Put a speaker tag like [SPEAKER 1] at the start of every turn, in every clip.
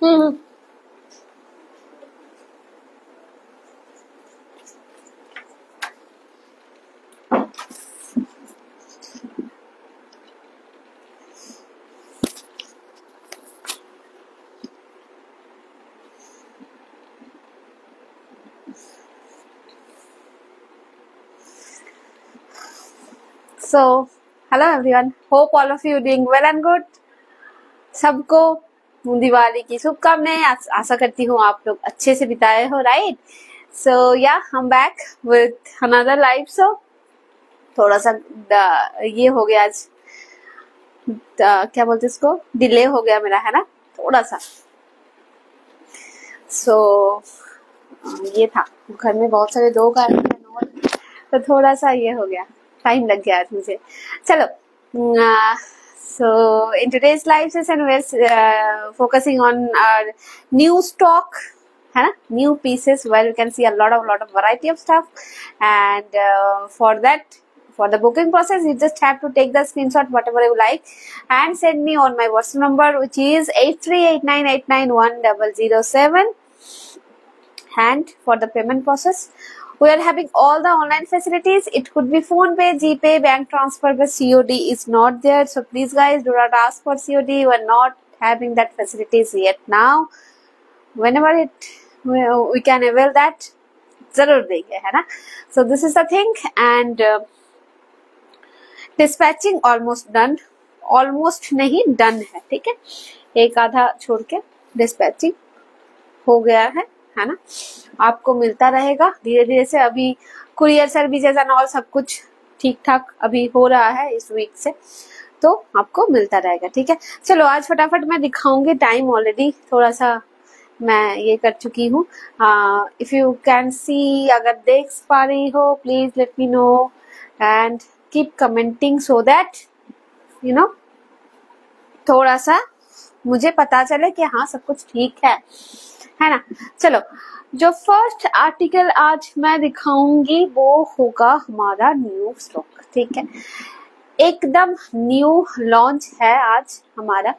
[SPEAKER 1] Hmm. So, hello everyone. Hope all of you doing well and good. सबको दिवाली की शुभकामनाएं। आशा करती हूँ आप लोग अच्छे से बिताए हो, राइट? सो या हम back with another live show. थोड़ा सा ये हो गया आज, क्या बोलते इसको, डिले हो गया मेरा, है ना, थोड़ा सा। सो ये था, घर में बहुत सारे लोग आए थे तो थोड़ा सा ये हो गया, टाइम लग गया आज मुझे। चलो, so in today's live session we're focusing on our new stock, है ना, new pieces where you can see a lot of variety of stuff, and for the booking process you just have to take the screenshot whatever you like and send me on my WhatsApp number, which is 8389891007. And for the payment process, we are having all the online facilities. It could be PhonePe, GPay, bank transfer, but COD is not there. So please guys, do not ask for COD. We are not having that facilities yet now. Whenever we can avail that, जरूर देंगे, है ना. So this is the thing, and dispatching almost done. Almost नहीं, done है, ठीक है. एक आधा छोड़ के dispatching हो गया है ना. आपको मिलता रहेगा धीरे धीरे से. अभी कुरियर सर्विसेज एंड ऑल सब कुछ ठीक ठाक अभी हो रहा है इस वीक से, तो आपको मिलता रहेगा, ठीक है. चलो आज फटाफट मैं दिखाऊंगी. टाइम ऑलरेडी थोड़ा सा मैं ये कर चुकी हूँ. इफ यू कैन सी, अगर देख पा रही हो, please let me know and keep commenting so that you know थोड़ा सा मुझे पता चले कि हाँ सब कुछ ठीक है ना. चलो, जो फर्स्ट आर्टिकल आज मैं दिखाऊंगी वो होगा हमारा न्यू स्टॉक, ठीक है. एकदम न्यू लॉन्च है आज हमारा.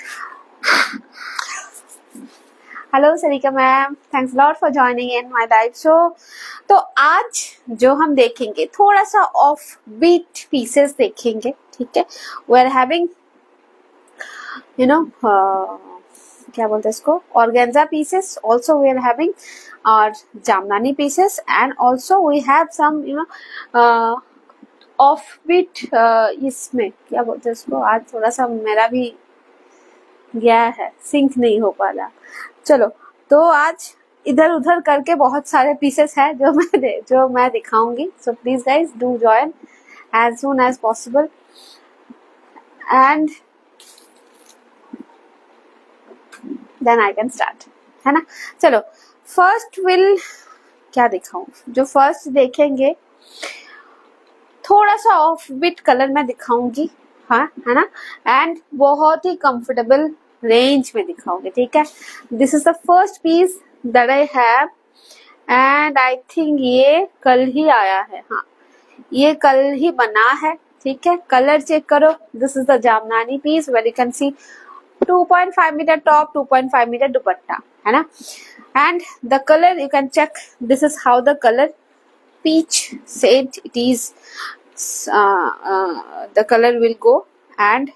[SPEAKER 1] Hello Sarika ma'am, thanks lot for joining in my live show. तो आज जो हम देखेंगे थोड़ा सा ऑफ बीट पीसेस देखेंगे, ठीक है. We are having you know क्या बोलते हैं इसको, organza pieces. Also we are having और Jamdani pieces, and also we have some you know offbeat. इसमें क्या बोलते हैं इसको, आज थोड़ा सा मेरा भी गया है, सिंक नहीं हो पा रहा. चलो, तो आज इधर उधर करके बहुत सारे पीसेस है जो मैं दिखाऊंगी. So please guys do join as soon as possible and then I can start, है ना. चलो, फर्स्ट विल क्या दिखाऊं. जो फर्स्ट देखेंगे थोड़ा सा ऑफ बीट कलर में दिखाऊंगी, हाँ, है ना, एंड बहुत ही कंफर्टेबल रेंज में दिखाऊंगी, ठीक है. This is the first piece that I have, and I think ये कल ही आया है. हाँ, ये कल ही बना है, ठीक है. कलर चेक करो. This is the Jamdani piece where you can see 2.5 metre top, 2.5 metre dupatta, है ना. And the colour you can check. This is how the colour peach shade it is. The color will go, and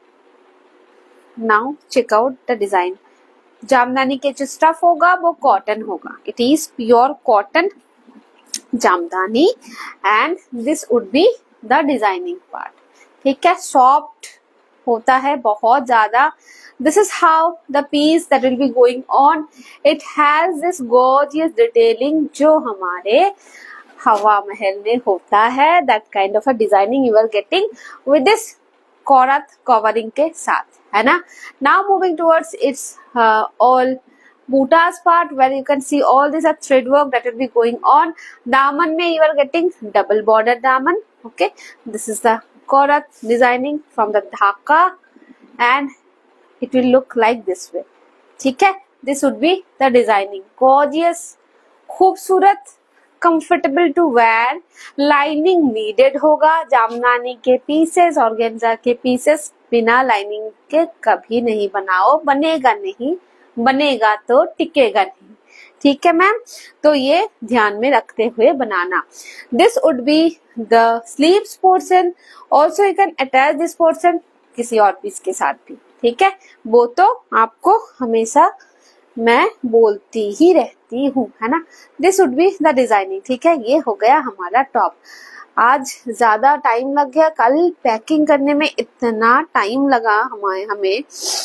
[SPEAKER 1] now check out the design. Jamdani के जो stuff होगा वो cotton होगा. It is pure cotton Jamdani, and this would be the designing part, ठीक है. Soft होता है बहुत ज्यादा. This is how the piece that will be going on. It has this gorgeous detailing जो हमारे हवा महल में होता है. That kind of a designing you are getting with this कोरत कवरिंग के साथ, है ना. Now moving towards its all bootas part, where you can see all this thread work that will be going on. दामन में you are getting double border दामन, okay. This is the कोरत designing from the Dhaka, and it will look like this way, ठीक है. This would be the designing. Gorgeous, खूबसूरत, comfortable to wear. Lining needed होगा. जामदानी के pieces, organza के pieces बिना lining के कभी नहीं बनाओ, बनेगा नहीं, बनेगा तो टिकेगा नहीं। ठीक है मैम, तो ये ध्यान में रखते हुए बनाना। This would be the sleeves portion, also you can attach this portion किसी और पीस के साथ भी। ठीक है, वो तो आपको हमेशा मैं बोलती ही रहती हूँ, है ना। This would be the designing. ठीक है, ये हो गया हमारा टॉप। आज ज्यादा टाइम लग गया, कल पैकिंग करने में इतना टाइम लगा हमें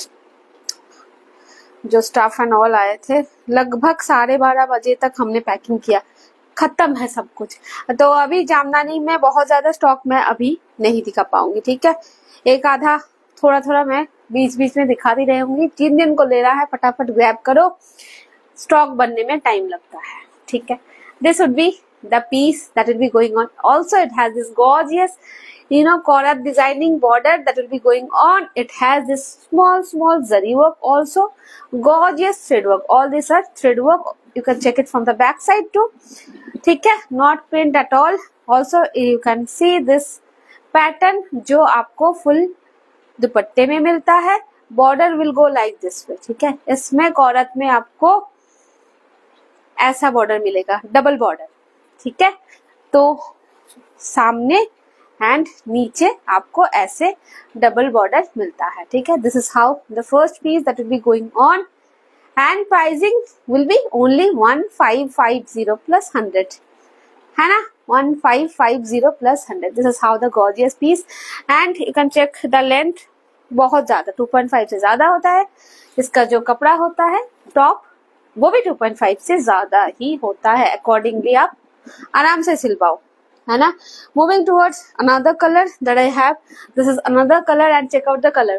[SPEAKER 1] जो स्टाफ एंड ऑल आए थे, लगभग 12:30 बजे तक हमने पैकिंग किया, खत्म है सब कुछ। तो अभी जामदानी में बहुत ज्यादा स्टॉक मैं अभी नहीं दिखा पाऊंगी। ठीक है, एक आधा थोड़ा थोड़ा मैं बीच बीच में दिखाती रहूंगी। जिन दिन को लेना है फटाफट ग्रैब करो, स्टॉक बनने में टाइम लगता है। ठीक है, this would be the piece that will be going on. Also it has this gorgeous korat designing border that will be going on. It has this small zari work, also gorgeous thread work. All these are thread work. You can check it from the back side too. ठीक है, not print at all. Also you can see this pattern जो आपको full दुपट्टे में मिलता है। Border will go like this way. ठीक है, इसमें कोरत में आपको ऐसा बॉर्डर मिलेगा, डबल बॉर्डर। ठीक है, तो सामने एंड नीचे आपको ऐसे डबल बॉर्डर मिलता है। ठीक है, this is how the first piece that will be going on and pricing will be only 1550 plus 100, है ना, 1550 plus 100। This is how the gorgeous piece and you can check the length, बहुत ज्यादा 2.5 से ज्यादा होता है। इसका जो कपड़ा होता है टॉप, वो भी 2.5 से ज्यादा ही होता है। अकॉर्डिंगली आप आराम से सिल पाओ, है ना। Moving towards another colour that I have, this is another colour and check out the colour.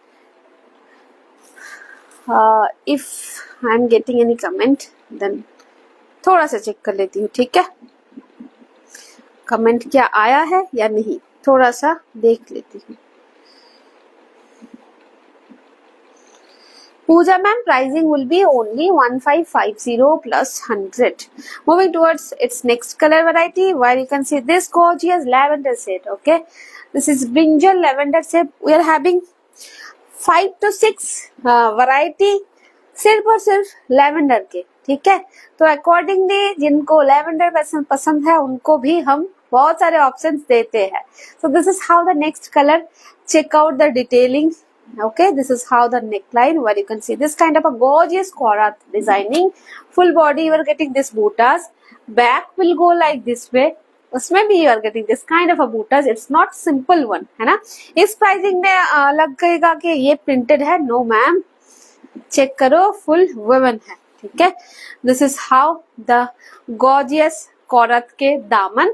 [SPEAKER 1] If I am getting any comment then थोड़ा सा चेक कर लेती हूँ। ठीक है, कमेंट क्या आया है या नहीं, थोड़ा सा देख लेती हूँ। Pooja ma'am, pricing will be only 1550 plus 100. Moving towards its next color variety, where you can see this gorgeous lavender shade. Okay, this is brinjal lavender shade. We are having 5 to 6 variety सिर्फ और सिर्फ lavender के। ठीक है, तो accordingly जिनको lavender पसंद है उनको भी हम बहुत सारे ऑप्शंस देते हैं। So this is how the next color. Check out the detailing. Okay, this is how the neckline, where you can see this kind of a gorgeous korat designing. Full body you are getting this bootas, back will go like this way, उसमें भी you are getting this kind of a bootas. It's not simple one, है ना। इस pricing में लगेगा कि ये printed है, नो मैम, चेक करो फुल वुवन है। ठीक है, this is how the gorgeous कोरत के दामन।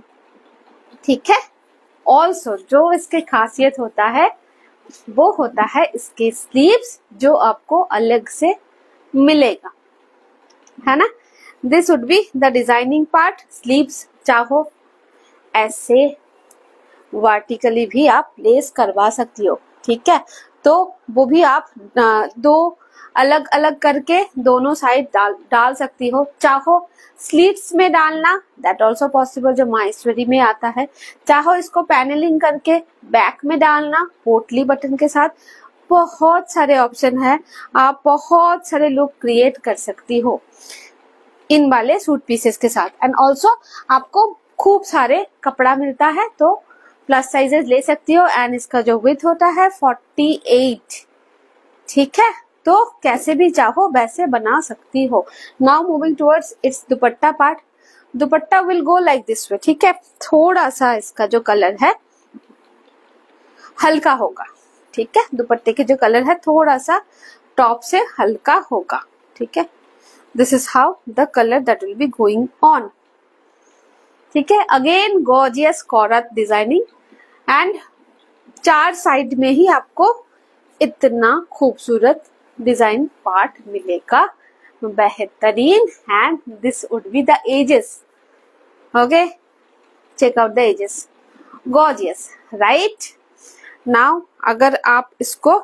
[SPEAKER 1] ठीक है, ऑल्सो जो इसके खासियत होता है वो होता है इसके स्लीव्स, जो आपको अलग से मिलेगा, है ना। This would be the designing part. Sleeves चाहो ऐसे वर्टिकली भी आप लेस करवा सकती हो। ठीक है, तो वो भी आप दो अलग अलग करके दोनों साइड डाल सकती हो। चाहो स्लीव्स में डालना, दैट ऑल्सो पॉसिबल, जो माइस्टरी में आता है। चाहो इसको पैनलिंग करके बैक में डालना पोटली बटन के साथ, बहुत सारे ऑप्शन है। आप बहुत सारे लुक क्रिएट कर सकती हो इन वाले सूट पीसेस के साथ। एंड ऑल्सो आपको खूब सारे कपड़ा मिलता है, तो प्लस साइजेस ले सकती हो। एंड इसका जो विड्थ होता है 48। ठीक है, तो कैसे भी चाहो वैसे बना सकती हो। Now moving towards its dupatta part. Dupatta will go like this way. ठीक है, थोड़ा सा इसका जो कलर है हल्का होगा। ठीक है, दुपट्टे के जो कलर है थोड़ा सा टॉप से हल्का होगा। ठीक है, this is how the colour that will be going on. ठीक है, अगेन गॉर्जियस कोरत डिजाइनिंग एंड 4 साइड में ही आपको इतना खूबसूरत डिजाइन पार्ट मिलेगा, बेहतरीन। And this would be the edges. Okay, check out the edges, gorgeous, right. Now अगर आप इसको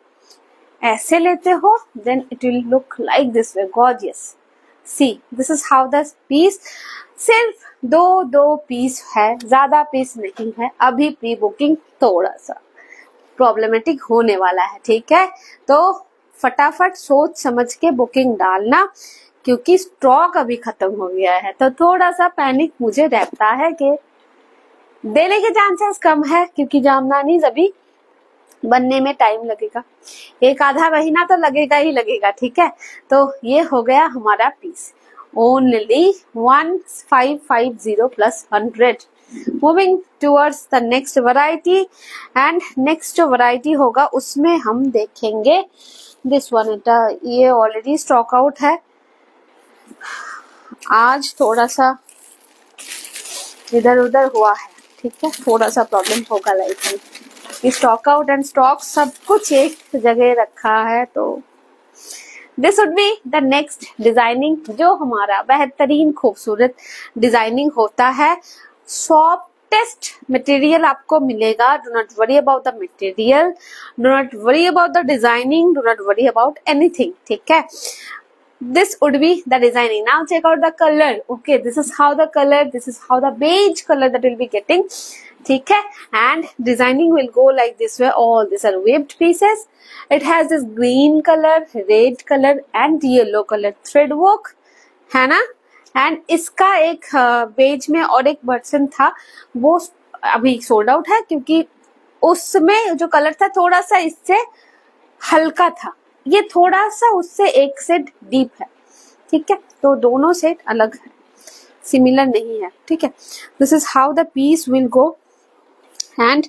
[SPEAKER 1] ऐसे लेते हो then it will look like this way, gorgeous. See, this is how the piece. सिर्फ दो पीस है, ज्यादा पीस नहीं है। अभी प्री बुकिंग थोड़ा सा प्रॉब्लमेटिक होने वाला है। ठीक है, तो फटाफट सोच समझ के बुकिंग डालना, क्योंकि स्टॉक अभी खत्म हो गया है। तो थोड़ा सा पैनिक मुझे रहता है कि देने के चांसेस कम है, क्योंकि जामदानी अभी बनने में टाइम लगेगा, 1-आधा महीना तो लगेगा ही लगेगा। ठीक है, तो ये हो गया हमारा piece, only 1550 plus 100। Moving towards the next variety, and next जो वैरायटी होगा उसमें हम देखेंगे दिस वन। ये ऑलरेडी स्टॉक आउट है, आज थोड़ा सा इधर उधर हुआ है। ठीक है, थोड़ा सा प्रॉब्लम होगा लाइफ में, स्टॉक आउट एंड स्टॉक सब कुछ एक जगह रखा है। तो this would be the next designing, जो हमारा बेहतरीन खूबसूरत डिजाइनिंग होता है। सॉफ्टेस्ट मटेरियल आपको मिलेगा, do not worry about the material, do not worry about the designing, do not worry about anything. ठीक है, this would be the designing. Now check out the color. Okay, this is how the color, this is how the beige color that we'll be getting. ठीक है, and designing will go like this way. All these are webbed pieces. It has this green color, red color and yellow color thread work, है ना। and इसका एक beige में और एक version था, वो अभी सोल्ड आउट है, क्योंकि उसमें जो कलर था थोड़ा सा इससे हल्का था, ये थोड़ा सा उससे एक सेट डीप है। ठीक है, तो दोनों सेट अलग है, सिमिलर नहीं है। ठीक है, this is how the piece will go, and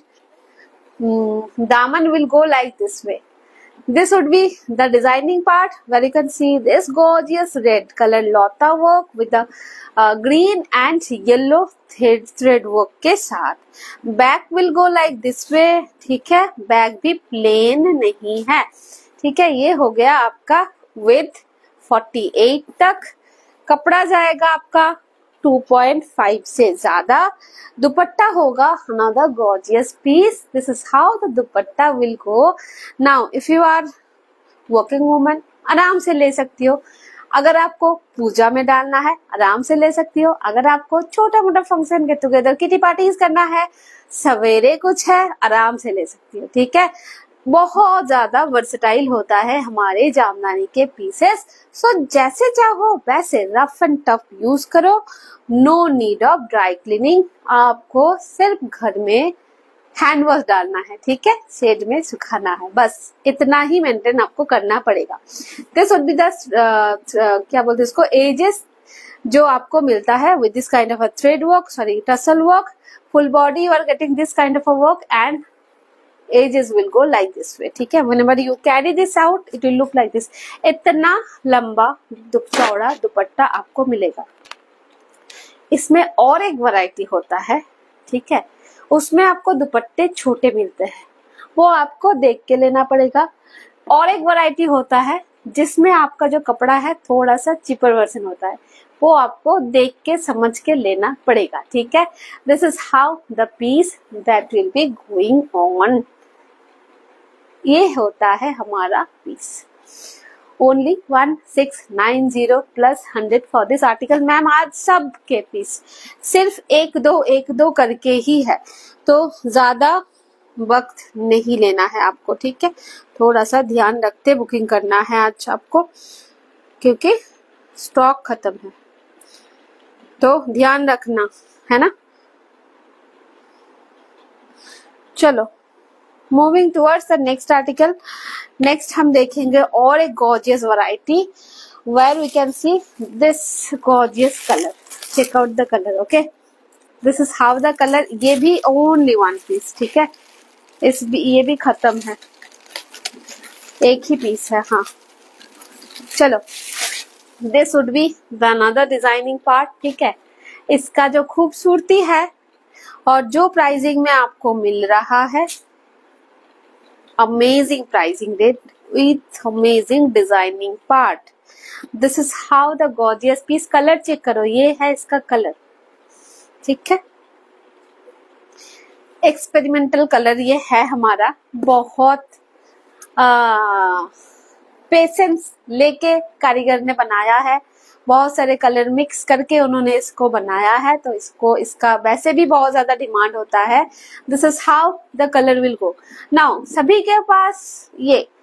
[SPEAKER 1] दामन will go like this way. This would be the designing part, where you can see this gorgeous red color lota work with the green and yellow thread work के साथ. Back will go like this way. ठीक है, back भी plane नहीं है। ठीक है, ये हो गया आपका विथ 48 तक। कपड़ा जाएगा आपका 2.5 से ज्यादा। दुपट्टा होगा another gorgeous piece. This is how the dupatta will go. Now if you are working woman, आराम से ले सकती हो। अगर आपको पूजा में डालना है आराम से ले सकती हो। अगर आपको छोटा मोटा function get together kitty parties करना है, सवेरे कुछ है, आराम से ले सकती हो। ठीक है, बहुत ज्यादा वर्सेटाइल होता है हमारे जामदानी के पीसेस। सो जैसे चाहो वैसे रफ एंड टफ यूज करो। No need of dry cleaning, आपको सिर्फ घर में हैंड वॉश डालना है। ठीक है, शेड में सुखाना है, बस इतना ही मेंटेन आपको करना पड़ेगा। दिस वुड बी द क्या बोलते हैं इसको, एजेस जो आपको मिलता है with this kind of a thread work, sorry tassel work, full body you are getting this kind of a work and edges will go like this way. ठीक है, whenever you carry this out it will look like this. इतना लंबा चौड़ा दुपट्टा आपको मिलेगा। इसमें और एक वैरायटी होता है, ठीक है, उसमें आपको दुपट्टे छोटे मिलते हैं, वो आपको देख के लेना पड़ेगा। और एक वैरायटी होता है जिसमें आपका जो कपड़ा है थोड़ा सा चिपर वर्जन होता है, वो आपको देख के समझ के लेना पड़ेगा। ठीक है, this is how the piece that will be going on. ये होता है हमारा piece. Only 1690 plus 100 for this article. Ma'am आज सब के पीस सिर्फ एक दो करके ही है, तो ज्यादा वक्त नहीं लेना है आपको। ठीक है, थोड़ा सा ध्यान रखते बुकिंग करना है आज आपको, क्योंकि स्टॉक खत्म है, तो ध्यान रखना है ना। चलो moving towards the next article. Next हम देखेंगे और एक gorgeous variety where we can see this gorgeous colour. Check out the colour. Okay, this is how the colour. ये भी ओनली वन पीस। ठीक है, ये भी खत्म है, एक ही पीस है। हाँ चलो, this would be the another designing part. ठीक है, इसका जो खूबसूरती है और जो प्राइसिंग में आपको मिल रहा है, amazing pricing rate with amazing designing part. This is how the gorgeous piece. color check करो, ये है इसका कलर। ठीक है, एक्सपेरिमेंटल कलर ये है हमारा। बहुत पेशेंस लेके कारीगर ने बनाया है, बहुत सारे कलर मिक्स करके उन्होंने इसको बनाया है, तो इसका वैसे भी बहुत ज्यादा डिमांड होता है। This is how the colour will go. Now सभी के पास ये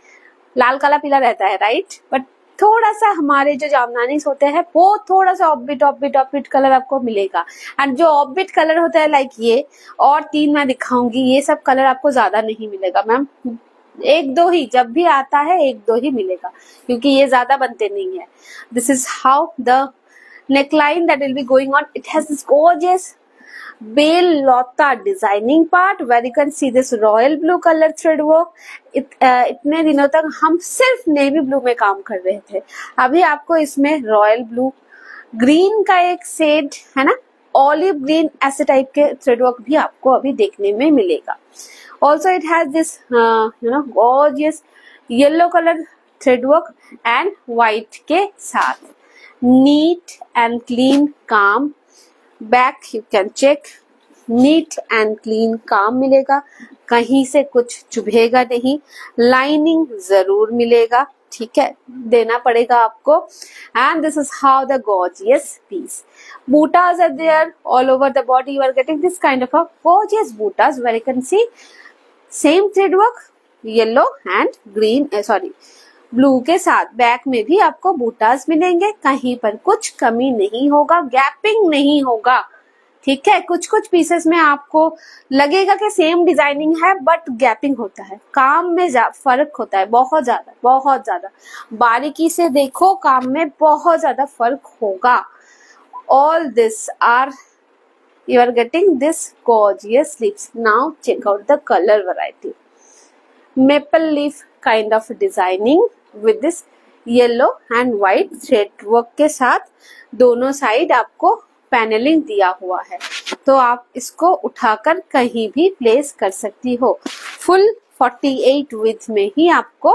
[SPEAKER 1] लाल काला पीला रहता है, राइट, बट थोड़ा सा हमारे जो जामदानीस होते हैं वो थोड़ा सा ऑफबिट कलर आपको मिलेगा। एंड जो ऑफबिट कलर होता है लाइक ये और 3 मैं दिखाऊंगी, ये सब कलर आपको ज्यादा नहीं मिलेगा मैम, 1-2 ही, जब भी आता है 1-2 ही मिलेगा, क्योंकि ये ज्यादा बनते नहीं है। This is how the neckline that will be going on. It has this gorgeous Bale Lota designing part where you can see this royal blue color thread work. इतने दिनों तक हम सिर्फ नेवी ब्लू में काम कर रहे थे, अभी आपको इसमें रॉयल ब्लू, ग्रीन का एक शेड है ना, ऑलिव ग्रीन, ऐसे टाइप के थ्रेड वर्क भी आपको अभी देखने में मिलेगा। Also it has this gorgeous yellow colour thread work and white के साथ, neat and clean calm back, you can check, neat and clean calm मिलेगा, कहीं से कुछ चुभेगा नहीं, लाइनिंग जरूर मिलेगा, ठीक है, देना पड़ेगा आपको। and this is how the gorgeous piece, bootas are there all over the body, you are getting this kind of a gorgeous bootas where you can see same thread work, yellow and green, blue के साथ back में भी आपको बूटास मिलेंगे, कहीं पर कुछ कमी नहीं होगा, गैपिंग नहीं होगा, ठीक है। कुछ कुछ पीसेस में आपको लगेगा कि सेम डिजाइनिंग है बट गैपिंग होता है, काम में फर्क होता है, बहुत ज्यादा बारीकी से देखो, काम में बहुत ज्यादा फर्क होगा। All this are you are getting this gorgeous sleeves. Now check out the color variety, maple leaf kind of designing with this yellow and white thread work के साथ दोनों साइड आपको पैनलिंग दिया हुआ है, तो आप इसको उठाकर कहीं भी प्लेस कर सकती हो। फुल 48 विड्थ में ही आपको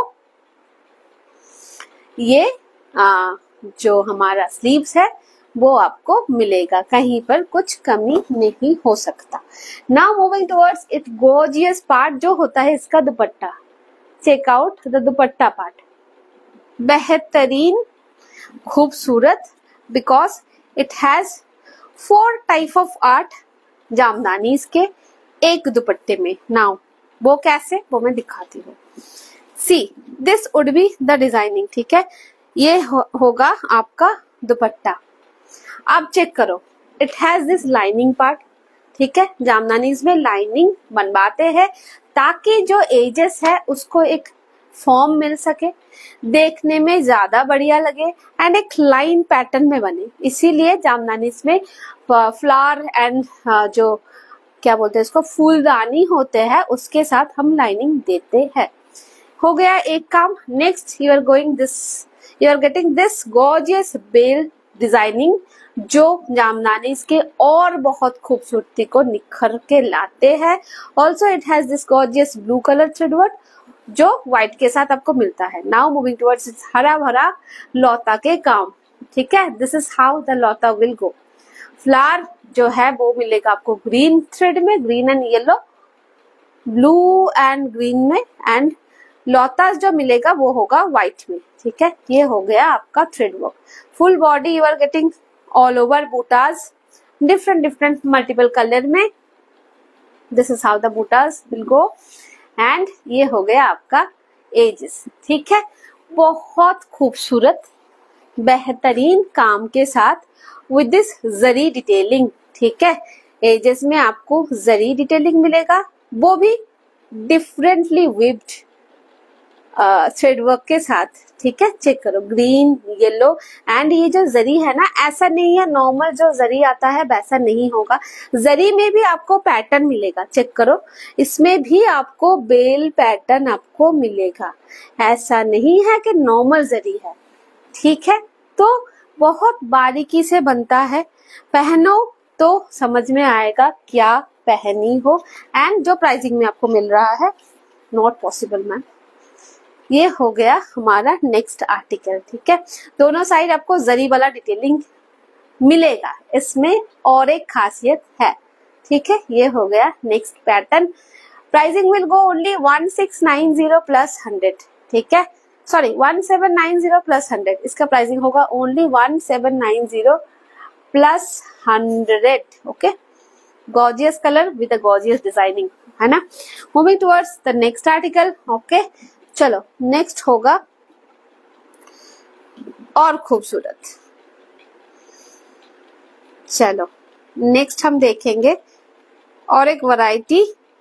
[SPEAKER 1] ये जो हमारा स्लीव्स है वो आपको मिलेगा, कहीं पर कुछ कमी नहीं हो सकता। Now moving towards it gorgeous part जो होता है इसका dupatta, check out the dupatta part, बेहतरीन खूबसूरत, because it has 4 type of art Jamdanis के एक दुपट्टे में। नाउ वो कैसे, वो मैं दिखाती हूँ। See this would be the designing, ठीक है, ये होगा आपका दुपट्टा। आप चेक करो, it has this lining part, ठीक है, जामदानीज में लाइनिंग बनवाते हैं ताकि जो एजेस है उसको एक फॉर्म मिल सके, देखने में ज्यादा बढ़िया लगे एंड एक लाइन पैटर्न में बने, इसीलिए जामदानीज में फ्लावर एंड जो क्या बोलते हैं इसको, फूलदानी होते हैं उसके साथ हम लाइनिंग देते हैं। हो गया एक काम। Next you are getting this gorgeous bel designing जो जामदानीज के और बहुत खूबसूरती को निखर के लाते हैं। Also it has this gorgeous blue colour thread work जो व्हाइट के साथ आपको मिलता है। नाउ मूविंग टुवर्ड्स इट्स हरा भरा लौता के काम, ठीक है, दिस इज हाउ द लौता विल गो। फ्लावर जो है वो मिलेगा आपको ग्रीन थ्रेड में, green and yellow, blue and green में, एंड लौता जो मिलेगा वो होगा व्हाइट में, ठीक है। ये हो गया आपका thread work. Full body you are getting all over butas, different multiple colour में, this is how the butas will go. And ये हो गया आपका एजेस, ठीक है, बहुत खूबसूरत बेहतरीन काम के साथ विद दिस जरी डिटेलिंग, ठीक है। एजेस में आपको जरी डिटेलिंग मिलेगा, वो भी डिफरेंटली विव्ड थ्रेड वर्क के साथ, ठीक है। चेक करो, ग्रीन, येलो, एंड ये जो जरी है ना, ऐसा नहीं है नॉर्मल जो जरी आता है वैसा नहीं होगा, जरी में भी आपको पैटर्न मिलेगा। चेक करो, इसमें भी आपको बेल पैटर्न आपको मिलेगा, ऐसा नहीं है कि नॉर्मल जरी है, ठीक है। तो बहुत बारीकी से बनता है, पहनो तो समझ में आएगा क्या पहनी हो। एंड जो प्राइसिंग में आपको मिल रहा है, नॉट पॉसिबल मैम। ये हो गया हमारा नेक्स्ट आर्टिकल, ठीक है। दोनों साइड आपको जरी वाला डिटेलिंग मिलेगा, इसमें और एक खासियत है, ठीक है। ये हो गया next pattern. Pricing will go only 1690 plus 100, ठीक है, सॉरी 1790 प्लस 100, इसका प्राइसिंग होगा only 1790 plus 100, okay. Gorgeous colour with a gorgeous designing, है ना। Moving towards the next article, okay. चलो नेक्स्ट होगा और खूबसूरत। चलो नेक्स्ट हम देखेंगे और एक वैरायटी।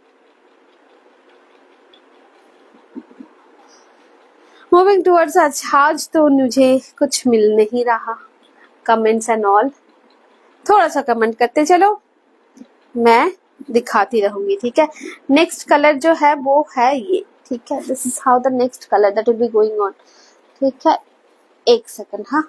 [SPEAKER 1] मूविंग टुवर्ड्स, आज तो मुझे कुछ मिल नहीं रहा, कमेंट्स एंड ऑल, थोड़ा सा कमेंट करते चलो, मैं दिखाती रहूंगी। ठीक है, नेक्स्ट कलर जो है वो है ये। ठीक है, this is how the next colour that will be going on. ठीक है, एक सेकंड। हाँ,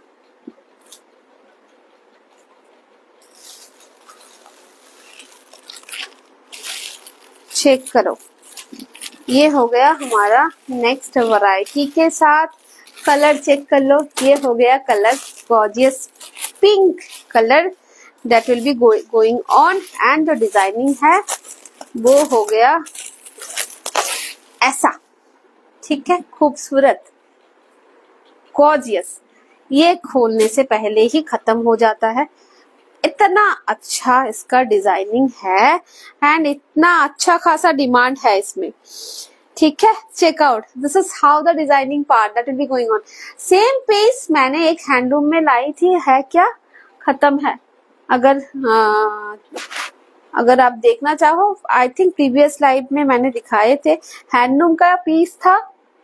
[SPEAKER 1] चेक करो, ये हो गया हमारा नेक्स्ट वैरायटी के साथ। कलर चेक कर लो, ये हो गया colour gorgeous pink colour that will be going on, and जो डिजाइनिंग है वो हो गया ऐसा। ठीक है, खूबसूरत गॉर्जियस, ये खोलने से पहले ही खत्म हो जाता है, इतना अच्छा इसका डिजाइनिंग है एंड इतना अच्छा खासा डिमांड है इसमें। ठीक है, check out, this is how the designing part that will be going on. Same piece मैंने एक हैंडलूम में लाई थी, है क्या, खत्म है। अगर आप देखना चाहो, आई थिंक प्रीवियस लाइव में मैंने दिखाए थे, हैंडलूम का पीस था,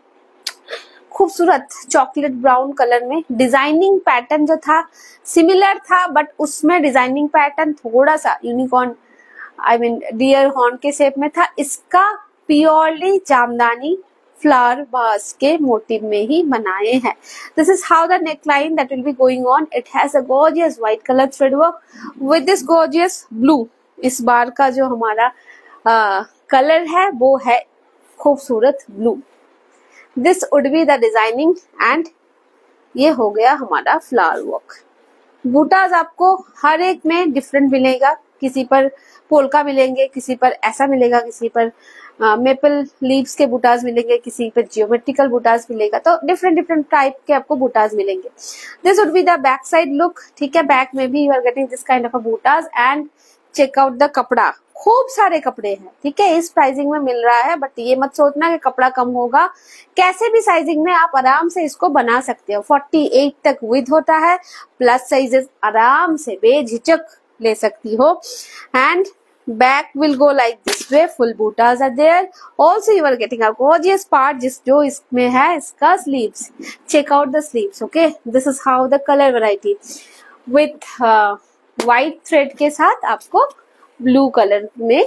[SPEAKER 1] खूबसूरत चॉकलेट ब्राउन कलर में। डिजाइनिंग पैटर्न जो था सिमिलर था, बट उसमें डिजाइनिंग पैटर्न थोड़ा सा unicorn, I mean deer horn के शेप में था। इसका प्योरली जामदानी फ्लावर वास के मोटिव में ही बनाए हैं। This is how the neckline that will be going on. It has a gorgeous white colour thread work with this gorgeous blue. इस बार का जो हमारा कलर है वो है खूबसूरत blue. This would be the designing, and ये हो गया हमारा फ्लावर वर्क। बूटाज आपको हर एक में डिफरेंट मिलेगा, किसी पर पोल्का मिलेंगे, किसी पर ऐसा मिलेगा, किसी पर मेपल लीव्स के बूटाज मिलेंगे, किसी पर जियोमेट्रिकल बूटाज मिलेगा, तो डिफरेंट डिफरेंट टाइप के आपको बूटाज मिलेंगे। This would be the back side look. ठीक है, बैक में भी you are getting this kind of a butas, and check out the kapda, खूब सारे कपड़े हैं। ठीक है, इस प्राइसिंग में मिल रहा है, बट ये मत सोचना कि कपड़ा कम होगा, कैसे भी साइजिंग में आप आराम से इसको बना सकते हो। 48 तक विद होता है, प्लस साइजेस आराम से बेझिझक ले सकती हो। And back will go like this way, full bootas are there, also you are getting a gorgeous part जो इसमें है इसका sleeves। check out the sleeves, okay, this is how the color variety with white thread के साथ आपको blue colour में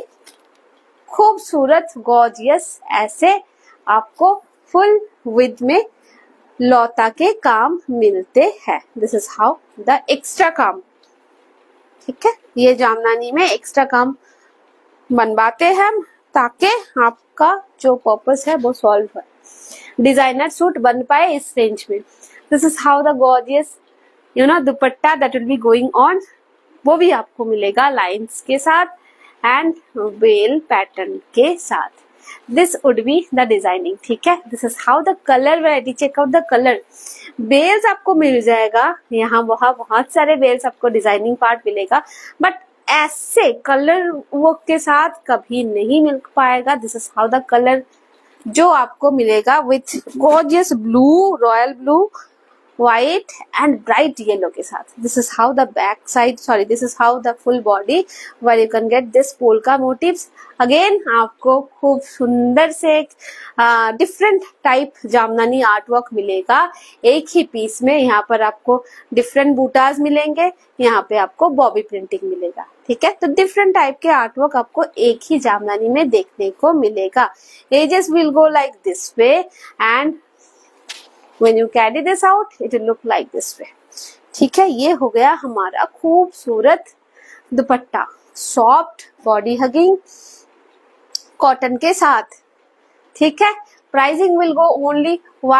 [SPEAKER 1] खूबसूरत gorgeous ऐसे आपको फुल विद में लौता के काम मिलते हैं। This is how the extra काम। ठीक है, ये जामदानी में एक्स्ट्रा काम बनवाते हैं हम, ताकि आपका जो पर्पस है वो सॉल्व हो, डिजाइनर सूट बन पाए इस रेंज में। This is how the gorgeous dupatta that will be going on, वो भी आपको मिलेगा लाइंस के साथ एंड वेल पैटर्न के साथ। This would be the designing. ठीक है, this is how the colour variety. Check out the colour. बेल्स आपको मिल जाएगा यहाँ वहाँ, बहुत सारे बेल्स आपको डिजाइनिंग पार्ट मिलेगा, बट ऐसे कलर वर्क के साथ कभी नहीं मिल पाएगा। This is how the colour जो आपको मिलेगा with gorgeous blue, royal blue, white and bright yellow के साथ। This is how the back side, sorry, this is how the full body where you can get this polka motifs. Again आपको खूब सुंदर से different type Jamdani art work मिलेगा एक ही piece में। यहाँ पर आपको डिफरेंट बूटाज मिलेंगे, यहाँ पे आपको बॉबी प्रिंटिंग मिलेगा। ठीक है, तो डिफरेंट टाइप के आर्ट वर्क आपको एक ही जामदानी में देखने को मिलेगा। Edges will go like this way, and when you carry this out it will look like this way। ठीक है, ये हो गया हमारा खूबसूरत dupatta, soft body hugging cotton के साथ। ठीक है, pricing will go only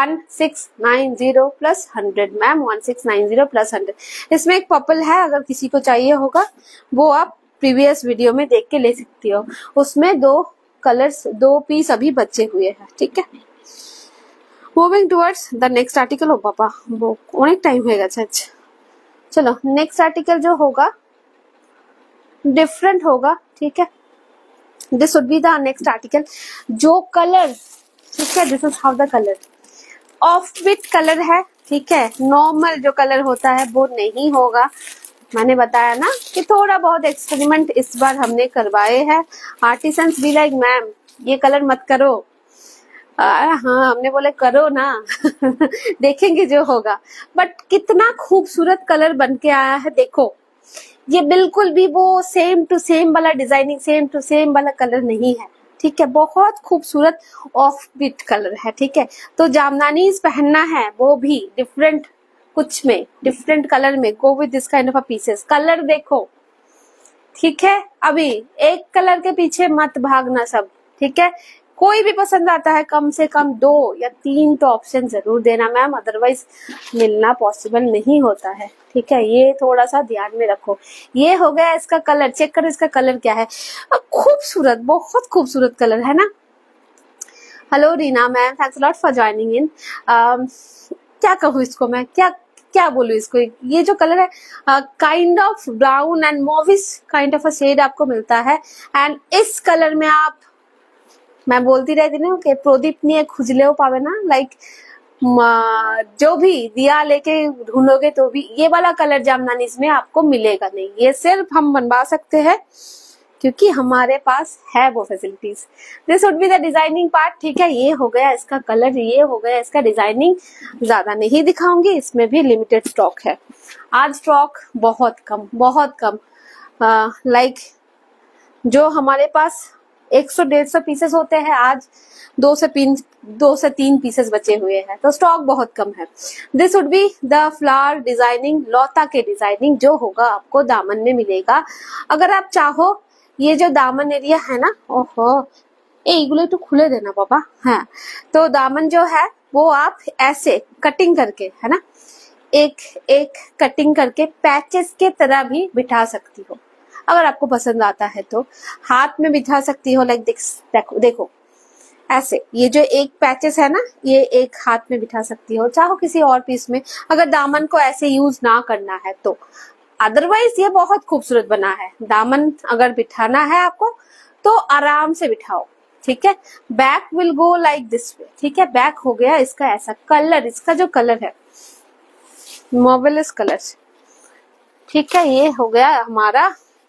[SPEAKER 1] 1690 plus 100 ma'am, 1690 plus 100। इसमें एक पर्पल है, अगर किसी को चाहिए होगा वो आप प्रीवियस वीडियो में देख के ले सकती हो, उसमें दो कलर्स, दो पीस अभी बचे हुए हैं। ठीक है, moving towards the next article. हो पापा वो अनेक टाइम होएगा। अच्छा, चलो नेक्स्ट आर्टिकल जो होगा डिफरेंट होगा। ठीक है, this would be the next article. जो कलर ठीक है, this is how the colour. Offbeat colour है, ठीक है, नॉर्मल जो कलर होता है वो नहीं होगा। मैंने बताया ना कि थोड़ा बहुत एक्सपेरिमेंट इस बार हमने करवाए हैं। आर्टिसंस भी लाइक मैम ये कलर मत करो, हाँ हमने बोले करो ना देखेंगे जो होगा। बट कितना खूबसूरत कलर बन के आया है, देखो ये बिल्कुल भी वो सेम टू सेम वाला डिजाइनिंग, सेम टू सेम वाला कलर नहीं है, ठीक है, बहुत खूबसूरत ऑफ बीट कलर है, ठीक है। तो जामदानीज पहनना है वो भी डिफरेंट, कुछ में डिफरेंट कलर में, go with this kind of a pieces. Colour देखो, ठीक है, अभी एक कलर के पीछे मत भागना सब, ठीक है। कोई भी पसंद आता है कम से कम 2 या 3 तो ऑप्शन जरूर देना मैम, अदरवाइज मिलना पॉसिबल नहीं होता है, ठीक है। ये थोड़ा सा ध्यान में रखो। ये हो गया इसका कलर, चेक करो इसका कलर क्या है, खूबसूरत, बहुत खूबसूरत कलर है ना। Hello Reena ma'am, thanks lot for joining in. क्या कहूँ इसको मैं, क्या क्या बोलूँ इसको, ये जो कलर है kind of brown and mauvish kind of a shade आपको मिलता है। एंड इस कलर में आप, मैं बोलती रहती ना कि प्रदीप ने खुजले हो पावे ना, लाइक जो भी दिया लेके ढूंढोगे तो भी ये वाला कलर जामदानी इसमें आपको मिलेगा नहीं। ये सिर्फ हम बनवा सकते हैं क्योंकि हमारे पास है वो facilities. This would be the designing part, ठीक है। ये हो गया इसका कलर, ये हो गया इसका डिजाइनिंग। ज्यादा नहीं दिखाऊंगी, इसमें भी लिमिटेड स्टॉक है आज, स्टॉक बहुत कम, बहुत कम। लाइक जो हमारे पास 100-150 पीसेस होते हैं, आज 2 से 3 पीसेस बचे हुए हैं, तो स्टॉक बहुत कम है। This would be the flower designing, लौता के डिजाइनिंग जो होगा आपको दामन में मिलेगा। अगर आप चाहो ये जो दामन एरिया है ना, ओहो एगुले तो खुले देना बाबा, हाँ, तो दामन जो है वो आप ऐसे कटिंग करके, है ना, एक एक कटिंग करके पैचेस के तरह भी बिठा सकती हो। अगर आपको पसंद आता है तो हाथ में बिठा सकती हो, लाइक देखो देखो ऐसे, ये जो एक पैचेस है ना, ये एक हाथ में बिठा सकती हो, चाहो किसी और पीस में, अगर दामन को ऐसे यूज ना करना है तो। अदरवाइज ये बहुत खूबसूरत बना है। दामन अगर बिठाना है आपको तो आराम से बिठाओ, ठीक है। Back will go like this way, ठीक है। बैक हो गया इसका ऐसा कलर, इसका जो कलर है मार्वेलस कलर, ठीक है। ये हो गया हमारा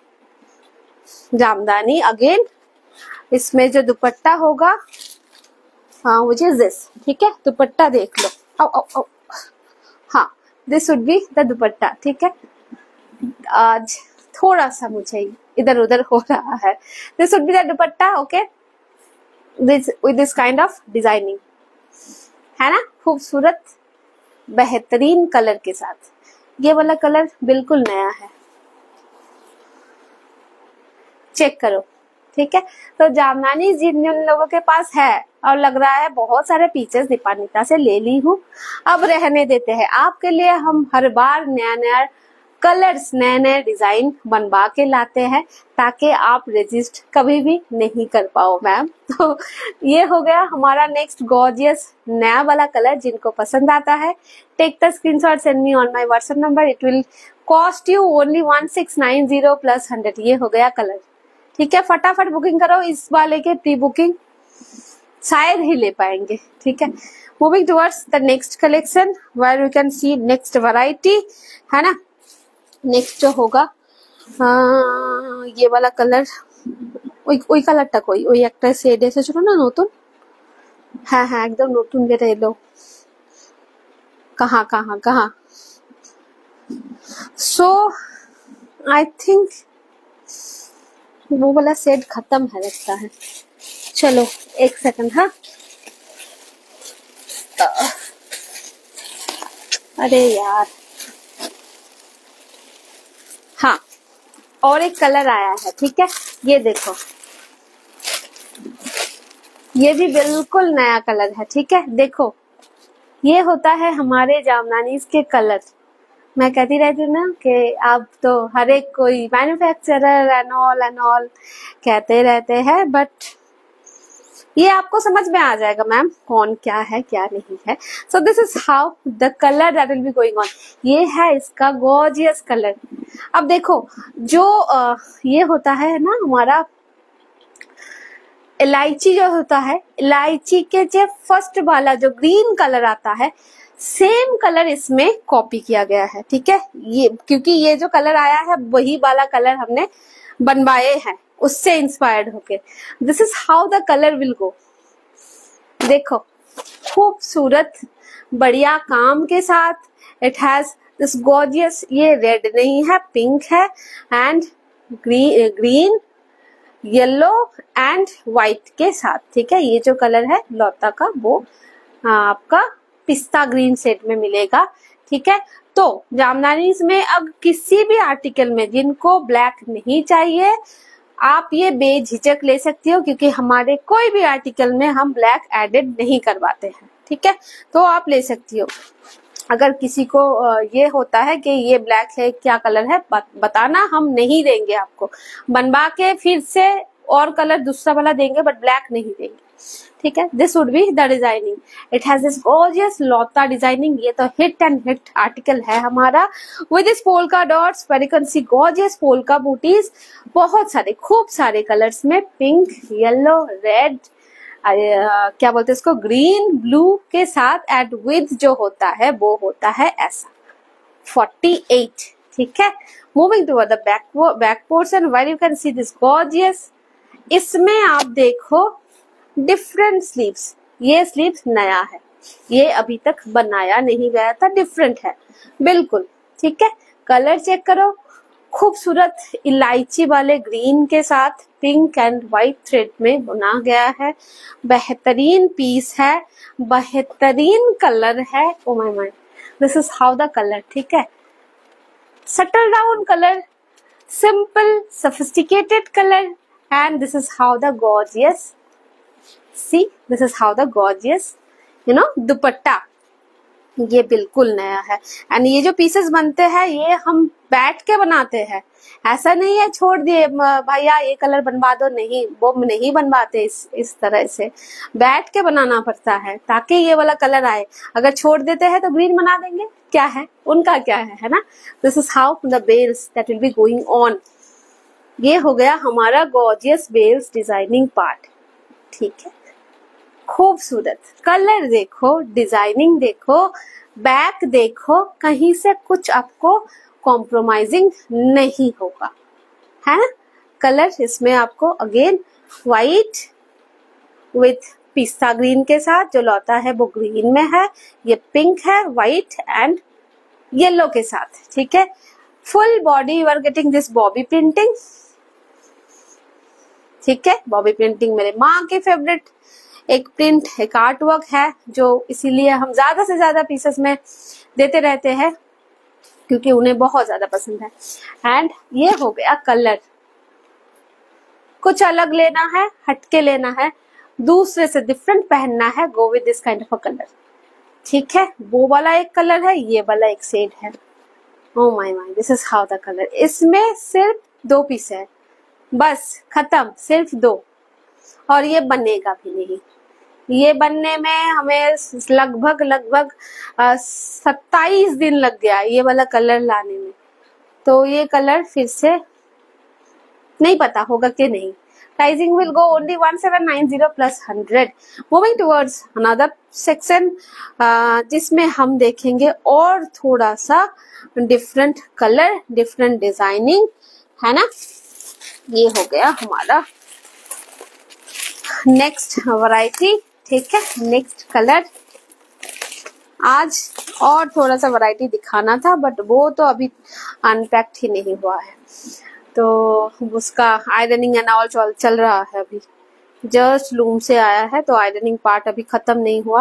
[SPEAKER 1] जामदानी। अगेन इसमें जो दुपट्टा होगा, हाँ मुझे दिस, ठीक है, दुपट्टा देख लो, आओ आओ आओ, हाँ this would be the dupatta, ठीक है। आज थोड़ा सा मुझे इधर उधर हो रहा है। This would be the dupatta, okay, this with this kind of designing, है ना, खूबसूरत बेहतरीन कलर के साथ। ये वाला कलर बिल्कुल नया है, चेक करो, ठीक है। तो जामदानी जिन लोगों के पास है और लग रहा है बहुत सारे पीसेस दीपानिता से ले ली हूँ, अब रहने देते हैं आपके लिए। हम हर बार नया नया कलर्स, नए नए डिजाइन बनवा के लाते हैं ताकि आप रेजिस्ट कभी भी नहीं कर पाओ मैम। तो ये हो गया हमारा नेक्स्ट गॉर्जियस नया वाला कलर। जिनको पसंद आता है take the screenshot, send me on my WhatsApp number, it will cost you only 1690 plus 100। ये हो गया कलर, ठीक है। फटाफट बुकिंग करो, इस वाले के प्री बुकिंग शायद ही ले पाएंगे, ठीक है। Moving towards the next collection where we can see next variety, है ना। नेक्स्ट जो होगा ये वाला कलर, ওই কালারটা কই, ওই একটা শেড এসেছিল না নতুন, হ্যাঁ হ্যাঁ একদম নতুন যেটা এলো, कहाँ कहाँ कहाँ, सो आई थिंक वो वाला सेट खत्म है लगता है। चलो एक सेकंड, हाँ, अरे यार, हाँ और एक कलर आया है, ठीक है। ये देखो, ये भी बिल्कुल नया कलर है, ठीक है। देखो ये होता है हमारे जामदानी के कलर। मैं कहती रहती हूँ ना कि अब तो हर एक कोई मैन्युफैक्चरर एंड ऑल कहते रहते हैं, बट ये आपको समझ में आ जाएगा मैम कौन क्या है क्या नहीं है। So this is how the colour that will be going on. ये है इसका गॉर्जियस कलर। अब देखो जो ये होता है ना हमारा इलायची जो होता है, इलायची के जो फर्स्ट वाला जो ग्रीन कलर आता है, सेम कलर इसमें कॉपी किया गया है। ठीक है, ये क्योंकि ये जो कलर आया है वही वाला कलर हमने बनवाए हैं उससे इंस्पायर्ड होके। This is how the colour will go. देखो खूबसूरत बढ़िया काम के साथ, इट हैज दिस गॉर्जियस, ये रेड नहीं है, पिंक है, and green, yellow and white के साथ। ठीक है, ये जो कलर है लौता का वो आपका पिस्ता ग्रीन सेट में मिलेगा। ठीक है, तो जामदानी में अब किसी भी आर्टिकल में जिनको ब्लैक नहीं चाहिए आप ये बेझिझक ले सकती हो, क्योंकि हमारे कोई भी आर्टिकल में हम ब्लैक एडेड नहीं करवाते हैं। ठीक है, तो आप ले सकती हो। अगर किसी को ये होता है कि ये ब्लैक है, क्या कलर है बताना, हम नहीं देंगे आपको, बनवा के फिर से और कलर दूसरा वाला देंगे बट ब्लैक नहीं देंगे। ठीक है, this would be the designing. It has this gorgeous लौता डिजाइनिंग। ये तो हिट एंड हिट आर्टिकल है हमारा with this polka dots, very you can see gorgeous polka butis, बहुत सारे खूब सारे कलर्स में, पिंक, येलो, रेड, क्या बोलते हैं इसको, ग्रीन, ब्लू के साथ, एंड विद जो होता है वो होता है ऐसा 48। ठीक है, moving to the back portion where you can see this gorgeous. इसमें आप देखो डिफरेंट स्लीव्स, ये स्लीव्स नया है, ये अभी तक बनाया नहीं गया था, डिफरेंट है बिल्कुल। ठीक है, कलर चेक करो, खूबसूरत इलायची वाले ग्रीन के साथ पिंक एंड व्हाइट थ्रेड में बुना गया है। बेहतरीन पीस है, बेहतरीन कलर है। Oh my my, this is how the colour. ठीक है, subtle down colour, simple sophisticated colour, and this is how the gorgeous, see this is how the gorgeous dupatta. ये बिल्कुल नया है, एंड ये जो पीसेस बनते हैं ये हम बैठ के बनाते हैं, ऐसा नहीं है छोड़ दिए भैया ये कलर बनवा दो, नहीं, वो नहीं बनवाते इस तरह से, बैठ के बनाना पड़ता है ताकि ये वाला कलर आए। अगर छोड़ देते हैं तो ग्रीन बना देंगे, क्या है उनका, क्या है ना। This is how the bells that will be going on. ये हो गया हमारा गॉर्जियस बेल्स डिजाइनिंग पार्ट। ठीक है, खूबसूरत कलर देखो, डिजाइनिंग देखो, बैक देखो, कहीं से कुछ आपको कॉम्प्रोमाइजिंग नहीं होगा, है ना। कलर इसमें आपको again white with pista green के साथ, जो लौता है वो ग्रीन में है, ये पिंक है, व्हाइट एंड येलो के साथ। ठीक है, full body you are getting this bobby printing. ठीक है, बॉबी प्रिंटिंग मेरे माँ के फेवरेट एक प्रिंट, एक आर्ट वर्क है, जो इसीलिए हम ज्यादा से ज्यादा पीसेस में देते रहते हैं क्योंकि उन्हें बहुत ज्यादा पसंद है। एंड ये हो गया कलर, कुछ अलग लेना है, हटके लेना है, दूसरे से डिफरेंट पहनना है, go with this kind of a colour. ठीक है, वो वाला एक कलर है, ये वाला एक शेड है। Oh my my, this is how the colour. इसमें सिर्फ 2 पीस है, बस खत्म, सिर्फ 2, और ये बनेगा भी नहीं। ये बनने में हमें लगभग 27 दिन लग गया ये वाला कलर लाने में, तो ये कलर फिर से नहीं पता होगा कि नहीं। Pricing will go only 1790 plus 100। Moving towards another section जिसमें हम देखेंगे और थोड़ा सा डिफरेंट कलर, डिफरेंट डिजाइनिंग, है ना। ये हो गया हमारा नेक्स्ट वैरायटी। ठीक है, नेक्स्ट कलर। आज और थोड़ा सा वैरायटी दिखाना था बट वो तो अभी अनपैक्ड ही नहीं हुआ है, तो उसका आयरनिंग एंड ऑल चल रहा है, अभी जस्ट लूम से आया है तो आयरनिंग पार्ट अभी खत्म नहीं हुआ,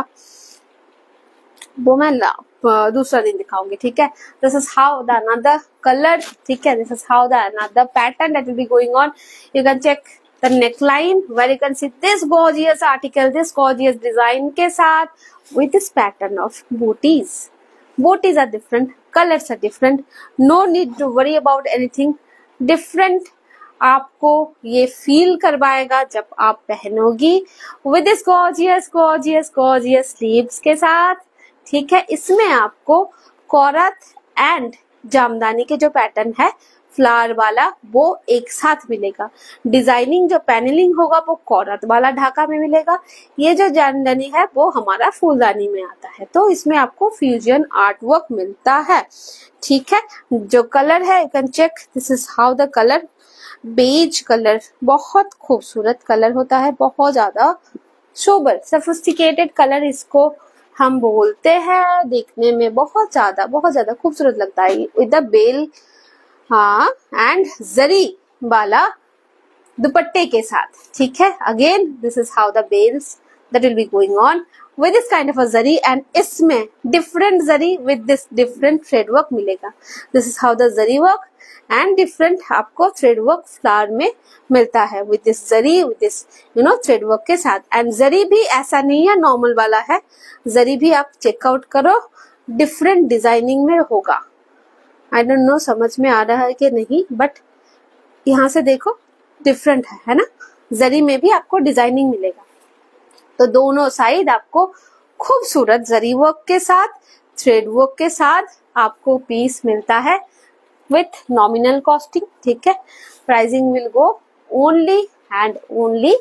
[SPEAKER 1] वो मैं दूसरा दिन दिखाऊंगी। ठीक है, this is how the another colour. ठीक है, this is how the another pattern that will be going on. You can check the neckline where you can see this gorgeous article, this gorgeous design के साथ with this pattern of booties. Booties are different, colors are different, no need to worry about anything. Different आपको ये feel करवाएगा जब आप पहनोगी with this gorgeous gorgeous gorgeous sleeves के साथ। ठीक है, इसमें आपको कौरत एंड जामदानी के जो पैटर्न है फ्लावर वाला वो एक साथ मिलेगा। डिजाइनिंग जो पैनलिंग होगा वो कॉरत वाला ढाका में मिलेगा। ये जो जामदानी है वो हमारा फूलदानी में आता है। तो इसमें आपको फ्यूजन आर्ट वर्क मिलता है। ठीक है, जो कलर है you can check, this is how the colour, beige colour, बहुत खूबसूरत कलर होता है, बहुत ज्यादा सोबर सोफिस्टिकेटेड कलर इसको हम बोलते हैं। देखने में बहुत ज्यादा खूबसूरत लगता है विद द बेल, हाँ, एंड जरी वाला दुपट्टे के साथ। ठीक है, again this is how the bells that will be going on with this kind of a zari, and इसमें different zari with this different thread work मिलेगा। This is how the zari work and different आपको थ्रेड वर्क फ्लावर में मिलता है with this zari, with this thread work के साथ। And जरी भी ऐसा नहीं है नॉर्मल वाला है, जरी भी आप चेकआउट करो, डिफरेंट डिजाइनिंग में होगा। आई डोंट नो समझ में आ रहा है कि नहीं, बट यहाँ से देखो डिफरेंट है ना, जरी में भी आपको डिजाइनिंग मिलेगा। तो दोनों साइड आपको खूबसूरत जरी वर्क के साथ, थ्रेड वर्क के साथ आपको पीस मिलता है विथ नॉमिनल कॉस्टिंग। ठीक है, pricing will go only and only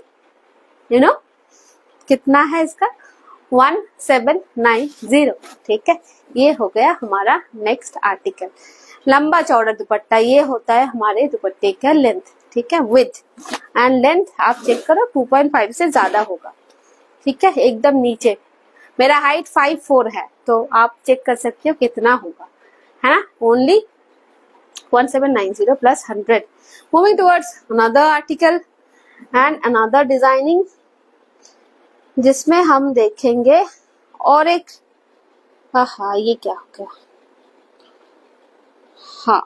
[SPEAKER 1] कितना है इसका, 1790। ठीक है, ये हो गया हमारा नेक्स्ट आर्टिकल। लंबा चौड़ा दुपट्टा, ये होता है हमारे दुपट्टे का लेंथ। ठीक है, विथ एंड लेंथ आप चेक करो 2.5 से ज्यादा होगा। ठीक है, एकदम नीचे मेरा हाइट 5'4" है, तो आप चेक कर सकते हो कितना होगा, है ना, only 1790 plus 100। Moving towards another article and another designing, जिसमें हम देखेंगे और एक, हाँ ये क्या हो गया, हाँ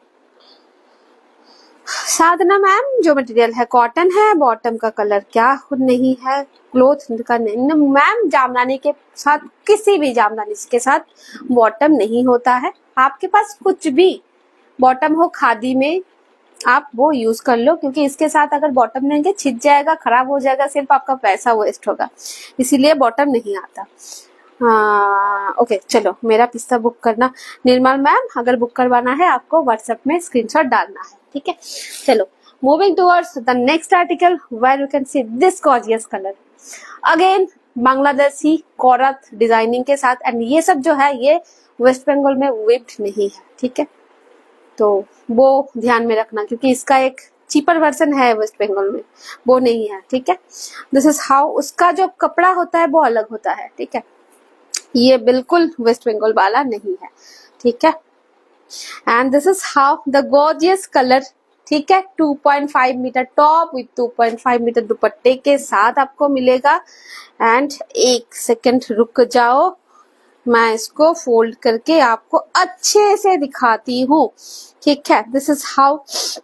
[SPEAKER 1] साधना मैम, जो मटेरियल है कॉटन है, बॉटम का कलर क्या नहीं है, क्लोथ का नहीं मैम, जामदानी के साथ किसी भी जामदानी के साथ बॉटम नहीं होता है। आपके पास कुछ भी बॉटम हो खादी में, आप वो यूज कर लो, क्योंकि इसके साथ अगर बॉटम लेंगे छिद जाएगा, खराब हो जाएगा, सिर्फ आपका पैसा वेस्ट होगा, इसीलिए बॉटम नहीं आता। ओके चलो, मेरा पिस्ता बुक करना निर्मल मैम, अगर बुक करवाना है आपको व्हाट्सएप में स्क्रीनशॉट डालना है। ठीक है, चलो moving towards the next article where you can see this gorgeous colour, again Bangladeshi कॉरत डिजाइनिंग के साथ। एंड ये सब जो है ये वेस्ट बंगाल में विप्ड नहीं है। ठीक है, तो वो ध्यान में रखना, क्योंकि इसका एक चीपर वर्जन है वेस्ट बंगाल में, वो नहीं है। ठीक है, दिस इज हाउ, उसका जो कपड़ा होता है वो अलग होता है। ठीक है, ये बिल्कुल वेस्ट बंगाल वाला नहीं है। ठीक है, and this is how the gorgeous colour. ठीक है, 2.5 मीटर टॉप विथ 2.5 मीटर दुपट्टे के साथ आपको मिलेगा। एंड एक सेकंड रुक जाओ, मैं इसको फोल्ड करके आपको अच्छे से दिखाती हूँ। ठीक है, दिस इज हाउ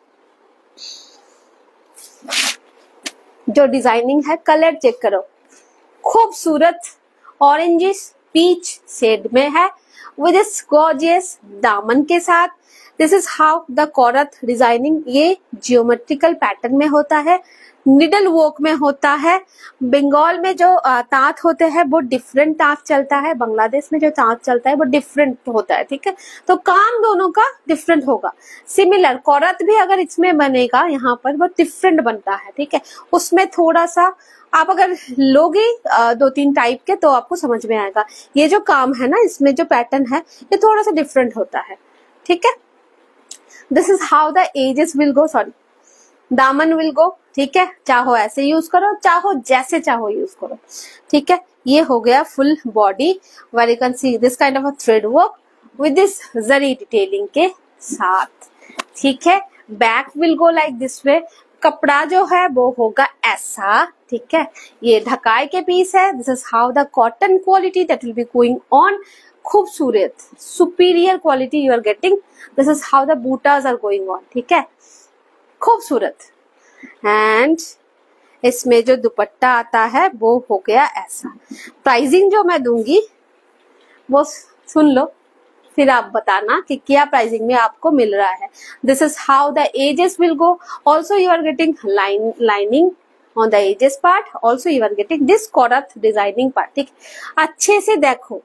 [SPEAKER 1] जो डिजाइनिंग है, कलर चेक करो, खूबसूरत ऑरेंजिश पीच शेड में है विद इस गॉर्जियस दामन के साथ। दिस इज हाउ द कॉरत डिजाइनिंग, ये जियोमेट्रिकल पैटर्न में होता है, निडल वर्क में होता है। बंगाल में जो तांत होते हैं वो डिफरेंट तांत चलता है, बांग्लादेश में जो तांत चलता है वो डिफरेंट होता है। ठीक है, तो काम दोनों का डिफरेंट होगा। सिमिलर कॉरत भी अगर इसमें बनेगा यहाँ पर, वो डिफरेंट बनता है। ठीक है, उसमें थोड़ा सा आप अगर लोगे 2-3 टाइप के तो आपको समझ में आएगा। ये जो काम है ना, इसमें जो पैटर्न है ये थोड़ा सा डिफरेंट होता है। ठीक है, this is how the edges will go, sorry दामन विल गो। ठीक है, चाहो ऐसे यूज करो, चाहो जैसे चाहो यूज करो। ठीक है, ये हो गया full body where you can see this kind of a thread work with this zari detailing के साथ। ठीक है, back will go like this way, कपड़ा जो है वो होगा ऐसा। ठीक है, ये ढकाई के पीस है। This is how the cotton quality that will be going on, खूबसूरत superior quality you are getting. This is how the बूटाज आर गोइंग ऑन। ठीक है, खूबसूरत। एंड इसमें जो दुपट्टा आता है वो हो गया ऐसा। प्राइसिंग जो मैं दूंगी वो सुन लो, फिर आप बताना कि क्या प्राइसिंग में आपको मिल रहा है। This is how the edges will go, also you are getting lining on the edges part, also you are getting this कॉरत डिजाइनिंग पार्ट। ठीक, अच्छे से देखो,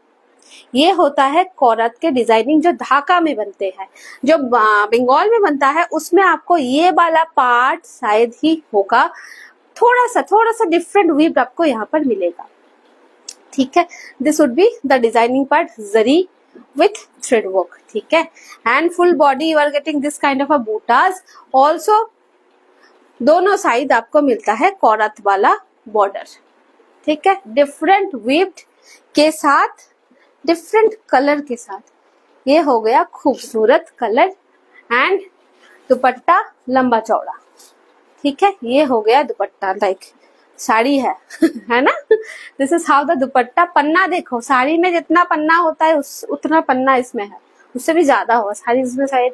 [SPEAKER 1] ये होता है कॉरत के डिजाइनिंग जो ढाका में बनते हैं, जो बंगाल में बनता है उसमें आपको ये वाला पार्ट शायद ही होगा, थोड़ा सा डिफरेंट वीव आपको यहाँ पर मिलेगा, ठीक है। This would be the designing part zari with thread work, ठीक है। And full body you are getting this kind of a बूटास ऑल्सो, दोनों साइड आपको मिलता है कॉरत वाला बॉर्डर, ठीक है। डिफरेंट वीव्ड के साथ, डिफरेंट कलर के साथ, ये हो गया खूबसूरत कलर। एंड दुपट्टा लंबा चौड़ा, ठीक है, ये हो गया दुपट्टा, लाइक साड़ी है है ना। This is how the dupatta. पन्ना देखो, साड़ी में जितना पन्ना होता है उतना पन्ना इसमें है, उससे भी ज्यादा होगा, साड़ी इसमें शायद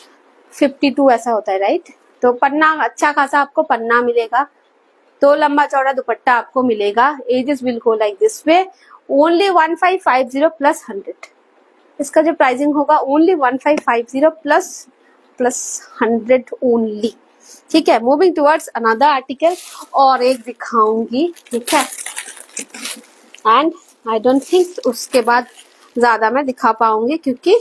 [SPEAKER 1] 52 ऐसा होता है, राइट। तो पन्ना अच्छा खासा आपको पन्ना मिलेगा, तो लंबा चौड़ा दुपट्टा आपको मिलेगा। Edges will go like this way. Only 1550 plus 100, इसका जो प्राइसिंग होगा ओनली 1550 प्लस 100 ओनली, ठीक है। मूविंग टुवर्ड्स अनदर आर्टिकल, और एक दिखाऊंगी, ठीक है। एंड आई डोंट थिंक उसके बाद ज्यादा मैं दिखा पाऊंगी, क्योंकि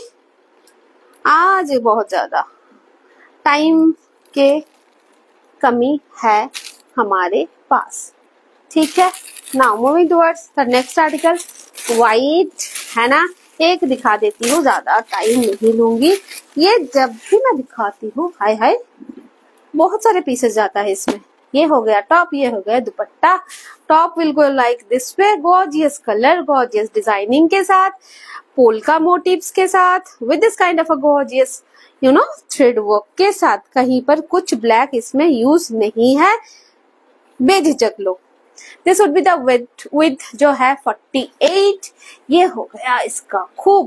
[SPEAKER 1] आज बहुत ज्यादा टाइम के कमी है हमारे पास, ठीक है। Now moving towards the next article, white है ना। एक दिखा देती हूँ, ज्यादा टाइम नहीं लूंगी, ये जब भी मैं दिखाती हूँ हाय हाय बहुत सारे पीसेस जाता है इसमें। ये हो गया टॉप, ये हो गया दुपट्टा। Top will go like this way, gorgeous colour, gorgeous designing के साथ, पोल्का मोटिव्स के साथ, with this kind of a gorgeous you know thread work के साथ। कहीं पर कुछ ब्लैक इसमें यूज नहीं है, बेझिझक लो। This would be the width जो है 48। ये हो गया इसका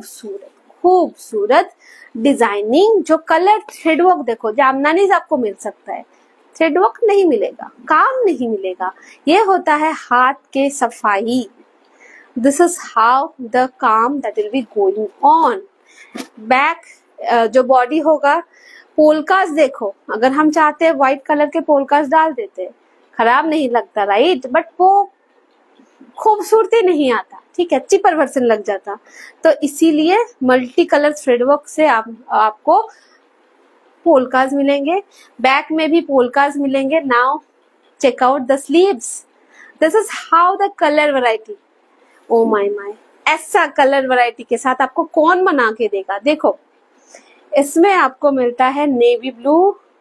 [SPEAKER 1] खूबसूरत डिजाइनिंग, जो कलर थ्रेड वर्क देखो, जामदानी से आपको मिल सकता है, थ्रेड वर्क नहीं मिलेगा, काम नहीं मिलेगा। ये होता है हाथ के सफाई। This is how the kaam that will be going on. Back जो बॉडी होगा, पोलकास देखो, अगर हम चाहते हैं व्हाइट कलर के पोलकास डाल देते हैं, खराब नहीं लगता, राइट, बट वो खूबसूरती नहीं आता, ठीक है, चिपर वर्सन लग जाता। तो इसीलिए मल्टी कलर थ्रेड वर्क से आपको पोलकास मिलेंगे, बैक में भी पोलकास मिलेंगे। Now check out the sleeves, this is how the colour variety, oh my ऐसा कलर वैरायटी के साथ आपको कौन बना के देगा। देखो इसमें आपको मिलता है नेवी ब्लू,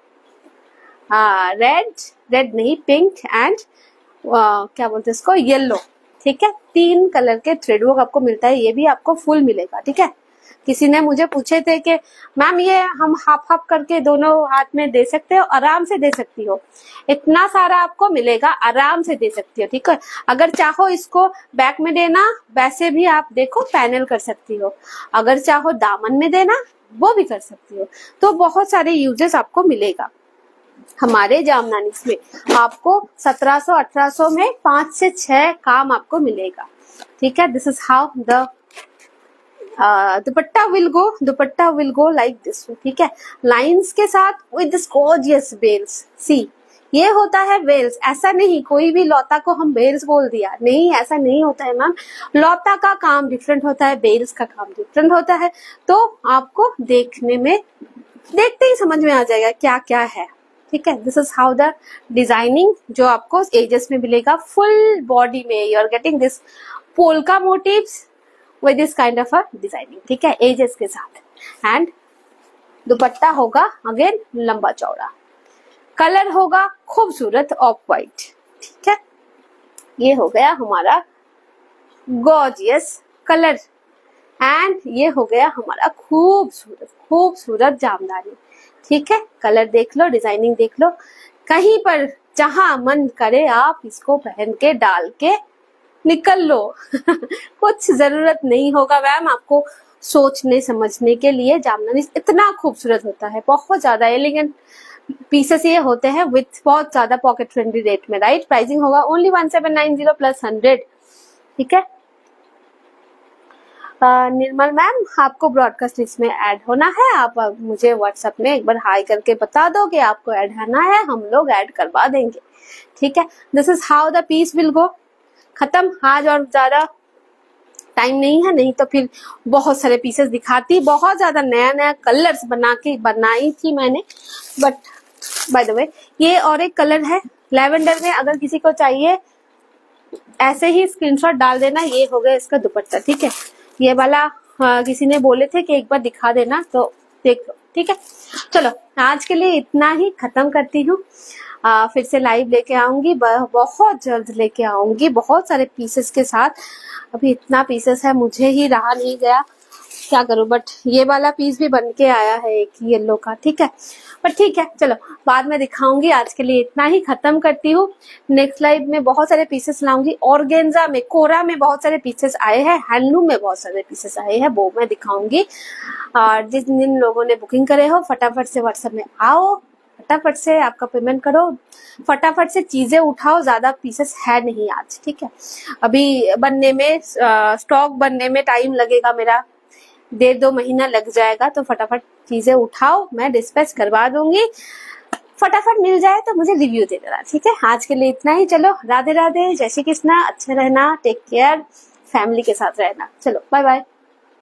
[SPEAKER 1] रेड नहीं, पिंक एंड क्या बोलते हैं इसको, येलो, ठीक है। 3 कलर के थ्रेड वर्क आपको मिलता है, ये भी आपको फुल मिलेगा, ठीक है। किसी ने मुझे पूछे थे कि मैम ये हम हाफ करके दोनों हाथ में दे सकते हो? आराम से दे सकती हो, इतना सारा आपको मिलेगा, आराम से दे सकती हो, ठीक है। अगर चाहो इसको बैक में देना, वैसे भी आप देखो पैनल कर सकती हो, अगर चाहो दामन में देना वो भी कर सकती हो। तो बहुत सारे यूजेस आपको मिलेगा हमारे जामदानी में। आपको 1700-1800 में 5 से 6 काम आपको मिलेगा, ठीक है। This is how the dupatta will go like this, ठीक है, लाइंस के साथ with this gorgeous bells. See ये होता है वेल्स, ऐसा नहीं कोई भी लौता को हम बेल्स बोल दिया, नहीं, ऐसा नहीं होता है मैम। लौता का काम डिफरेंट होता है, बेल्स का काम डिफरेंट होता है। तो आपको देखते ही समझ में आ जाएगा क्या क्या है, ठीक है। This is how the designing जो आपको एजेस में मिलेगा। फुल बॉडी में you are getting this polka motifs with this kind of a designing, ठीक है, एजेस के साथ। एंड दुपट्टा होगा अगेन लंबा चौड़ा, कलर होगा खूबसूरत ऑफ वाइट, ठीक है। ये हो गया हमारा गॉर्जियस कलर एंड ये हो गया हमारा खूबसूरत जामदानी, ठीक है। कलर देख लो, डिजाइनिंग देख लो, कहीं पर जहां मन करे आप इसको पहन के डाल के निकल लो कुछ जरूरत नहीं होगा मैम आपको सोचने समझने के लिए। जामदानी इतना खूबसूरत होता है, बहुत ज्यादा एलिगेंट पीसेस ये होते हैं विथ बहुत ज्यादा पॉकेट फ्रेंडली रेट में, राइट। प्राइसिंग होगा ओनली 1790 प्लस 100, ठीक है। निर्मल मैम आपको ब्रॉडकास्ट लिस्ट में ऐड होना है, आप मुझे व्हाट्सएप में एक बार हाई करके बता दो कि आपको ऐड होना है, हम लोग ऐड करवा देंगे, ठीक है। This is how the piece will go. खत्म, आज और ज्यादा टाइम नहीं है, नहीं तो फिर बहुत सारे पीसेस दिखाती, बहुत ज्यादा नया नया कलर्स बनाई थी मैंने। बट बाय द वे ये और एक कलर है लैवेंडर में, अगर किसी को चाहिए ऐसे ही स्क्रीनशॉट डाल देना। ये हो गया इसका दुपट्टा, ठीक है। ये वाला किसी ने बोले थे कि एक बार दिखा देना, तो देख लो, ठीक है। चलो आज के लिए इतना ही, खत्म करती हूँ। फिर से लाइव लेके आऊंगी, बहुत जल्द लेके आऊंगी बहुत सारे पीसेस के साथ। अभी इतना पीसेस है, मुझे ही रहा नहीं गया, क्या करूं। बट ये वाला पीस भी बन के आया है एक येलो का, ठीक है। पर ठीक है, चलो बाद में दिखाऊंगी। आज के लिए इतना ही, खत्म करती हूँ। नेक्स्ट लाइव में बहुत सारे पीसेस लाऊंगी। ऑर्गेन्जा में, कोरा में बहुत सारे पीसेस आए हैं, हैंडलूम में बहुत सारे पीसेस आए हैं, वो मैं दिखाऊंगी। और जिन लोगों ने बुकिंग करे हो फटाफट से व्हाट्सएप में आओ, फटाफट से आपका पेमेंट करो, फटाफट से चीजें उठाओ, ज्यादा पीसेस है नहीं आज, ठीक है। अभी बनने में, स्टॉक बनने में टाइम लगेगा, मेरा 1.5-2 महीना लग जाएगा। तो फटाफट चीजें उठाओ, मैं डिस्पैच करवा दूंगी। फटाफट मिल जाए तो मुझे रिव्यू दे देना, ठीक है। आज के लिए इतना ही, चलो राधे राधे, जय श्री कृष्णा, अच्छे रहना, टेक केयर, फैमिली के साथ रहना। चलो बाय बाय।